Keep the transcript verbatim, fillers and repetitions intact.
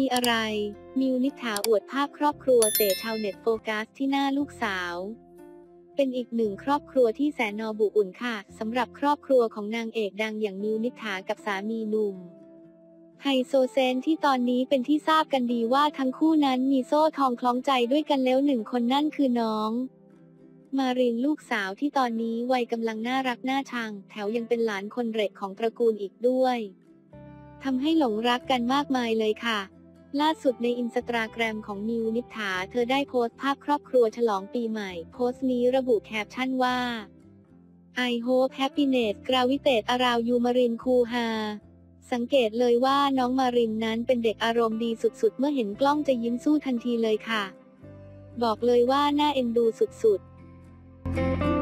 อะไรมิวนิษฐาอวดภาพครอบครัวเตะชาวเน็ตโฟกัสที่หน้าลูกสาวเป็นอีกหนึ่งครอบครัวที่แสนนอบอุ่นค่ะสำหรับครอบครัวของนางเอกดังอย่างมิวนิษฐากับสามีหนุ่มไฮโซเซนที่ตอนนี้เป็นที่ทราบกันดีว่าทั้งคู่นั้นมีโซ่ทองคล้องใจด้วยกันแล้วหนึ่งคนนั่นคือน้องมารินลูกสาวที่ตอนนี้วัยกำลังน่ารักน่าชังแถวยังเป็นหลานคนเล็กของตระกูลอีกด้วยทำให้หลงรักกันมากมายเลยค่ะล่าสุดในอินสตาแกรมของมิวนิษฐาเธอได้โพสต์ภาพครอบครัวฉลองปีใหม่โพสต์นี้ระบุแคปชั่นว่า I hope happiness gravitate around you มารินคูฮาสังเกตเลยว่าน้องมารินนั้นเป็นเด็กอารมณ์ดีสุดๆเมื่อเห็นกล้องจะยิ้มสู้ทันทีเลยค่ะบอกเลยว่าน่าเอ็นดูสุดๆ